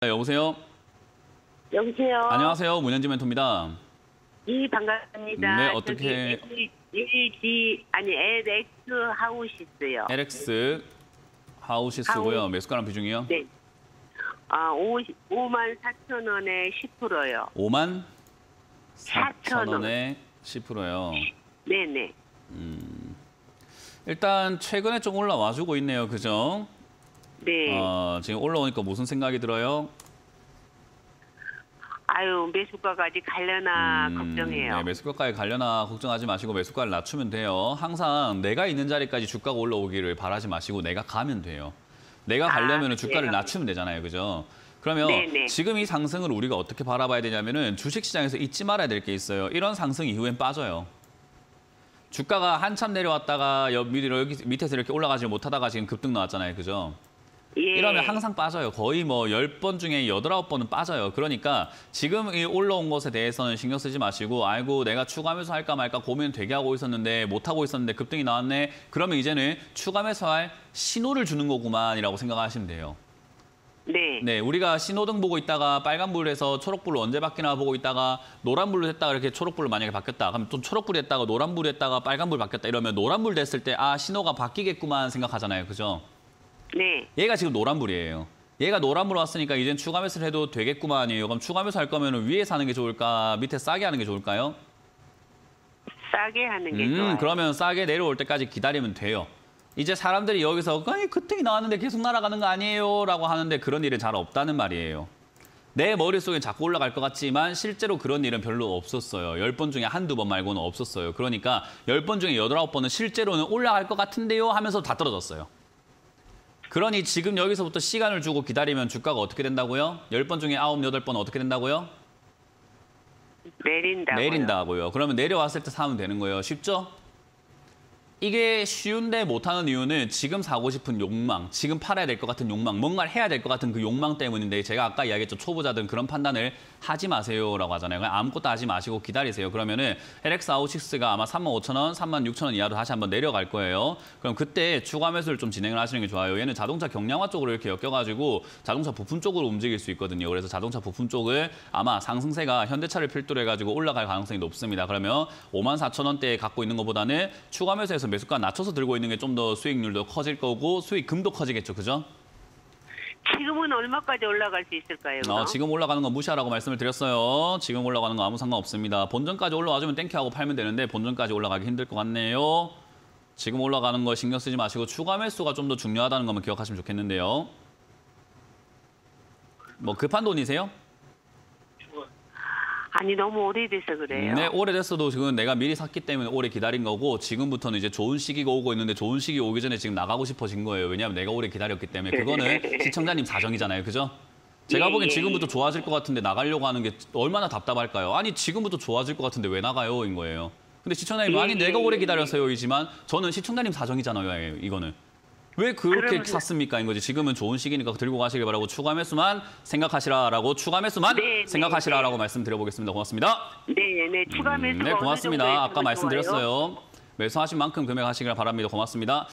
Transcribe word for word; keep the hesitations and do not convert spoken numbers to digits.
네, 여보세요? 여보세요? 안녕하세요. 문현지 멘토입니다. 이 반갑습니다. 네, 어떻게- 저기 엘지 아니 엘엑스 하우시스요. 엘엑스 하우시스고요. 하우- 매수가랑 비중이요? 네. 아, 오만 사천 원에 십 퍼센트요. 오만 사천 사천 원. 원에 십 퍼센트요. 네네. 일단 최근에 좀 올라와주고 있네요. 그죠? 네. 어, 지금 올라오니까 무슨 생각이 들어요? 아유, 매수가까지 가려나 음, 걱정해요. 네, 매수가까지 가려나 걱정하지 마시고 매수가를 낮추면 돼요. 항상 내가 있는 자리까지 주가가 올라오기를 바라지 마시고 내가 가면 돼요. 내가 아, 가려면 주가를 그래요? 낮추면 되잖아요. 그죠? 그러면 네네. 지금 이 상승을 우리가 어떻게 바라봐야 되냐면은 주식시장에서 잊지 말아야 될 게 있어요. 이런 상승 이후엔 빠져요. 주가가 한참 내려왔다가 옆, 밑- 여기 밑에서 이렇게 올라가지 못하다가 지금 급등 나왔잖아요. 그죠? 예. 이러면 항상 빠져요. 거의 뭐 열 번 중에 여덟, 아홉 번은 빠져요. 그러니까 지금 이 올라온 것에 대해서는 신경 쓰지 마시고 아이고 내가 추가 매수 할까 말까 고민 되게 하고 있었는데 못하고 있었는데 급등이 나왔네. 그러면 이제는 추가 매수할 신호를 주는 거구만이라고 생각하시면 돼요. 네. 네, 우리가 신호등 보고 있다가 빨간불에서 초록불로 언제 바뀌나 보고 있다가 노란불로 했다가 이렇게 초록불로 만약에 바뀌었다. 그럼 또 초록불이 했다가 노란불이 했다가 빨간불 바뀌었다. 이러면 노란불 됐을 때 아, 신호가 바뀌겠구만 생각하잖아요. 그죠? 네. 얘가 지금 노란불이에요. 얘가 노란불 왔으니까 이젠 추가 매수를 해도 되겠구만이에요. 그럼 추가 매수 할 거면 위에 사는 게 좋을까? 밑에 싸게 하는 게 좋을까요? 싸게 하는 게 음, 좋아요. 그러면 싸게 내려올 때까지 기다리면 돼요. 이제 사람들이 여기서 아니 급등이 나왔는데 계속 날아가는 거 아니에요? 라고 하는데 그런 일은 잘 없다는 말이에요. 내 머릿속에 자꾸 올라갈 것 같지만 실제로 그런 일은 별로 없었어요. 열 번 중에 한두 번 말고는 없었어요. 그러니까 열 번 중에 여덟, 아홉 번은 실제로는 올라갈 것 같은데요? 하면서 다 떨어졌어요. 그러니 지금 여기서부터 시간을 주고 기다리면 주가가 어떻게 된다고요? 열 번 중에 아홉, 여덟 번은 어떻게 된다고요? 내린다고요. 내린다고요. 그러면 내려왔을 때 사면 되는 거예요. 쉽죠? 이게 쉬운데 못하는 이유는 지금 사고 싶은 욕망, 지금 팔아야 될 것 같은 욕망, 뭔가를 해야 될 것 같은 그 욕망 때문인데 제가 아까 이야기했죠. 초보자들은 그런 판단을 하지 마세요라고 하잖아요. 그냥 아무것도 하지 마시고 기다리세요. 그러면은 엘엑스 하우시스가 아마 삼만 오천 원, 삼만 육천 원 이하로 다시 한번 내려갈 거예요. 그럼 그때 추가 매수를 좀 진행을 하시는 게 좋아요. 얘는 자동차 경량화 쪽으로 이렇게 엮여가지고 자동차 부품 쪽으로 움직일 수 있거든요. 그래서 자동차 부품 쪽을 아마 상승세가 현대차를 필두로 해가지고 올라갈 가능성이 높습니다. 그러면 오만 사천 원대에 갖고 있는 것보다는 추가 매수해서 매수가 낮춰서 들고 있는 게 좀 더 수익률도 커질 거고 수익금도 커지겠죠. 그죠? 지금은 얼마까지 올라갈 수 있을까요? 어, 지금 올라가는 거 무시하라고 말씀을 드렸어요. 지금 올라가는 거 아무 상관없습니다. 본전까지 올라와주면 땡큐하고 팔면 되는데 본전까지 올라가기 힘들 것 같네요. 지금 올라가는 거 신경 쓰지 마시고 추가 매수가 좀 더 중요하다는 것만 기억하시면 좋겠는데요. 뭐 급한 돈이세요? 아니, 너무 오래돼서 그래요. 네, 오래됐어도 지금 내가 미리 샀기 때문에 오래 기다린 거고 지금부터는 이제 좋은 시기가 오고 있는데 좋은 시기 오기 전에 지금 나가고 싶어진 거예요. 왜냐하면 내가 오래 기다렸기 때문에. 그거는 시청자님 사정이잖아요. 그죠? 제가 예, 보기엔 예, 지금부터 예. 좋아질 것 같은데 나가려고 하는 게 얼마나 답답할까요? 아니 지금부터 좋아질 것 같은데 왜 나가요? 인 거예요. 근데 시청자님 아니 예, 내가 예, 오래 예. 기다려서요이지만 저는 시청자님 사정이잖아요. 이거는. 왜 그렇게 그러면- 샀습니까? 인 거지. 지금은 좋은 시기니까 들고 가시길 바라고 추가 매수만 생각하시라라고 추가 매수만 네, 네, 생각하시라라고 말씀드려보겠습니다. 고맙습니다. 네, 네. 추가 매수가 네, 어느 고맙습니다. 정도에 아까 있으면 좋아요? 말씀드렸어요. 매수하신 만큼 금액 하시길 바랍니다. 고맙습니다.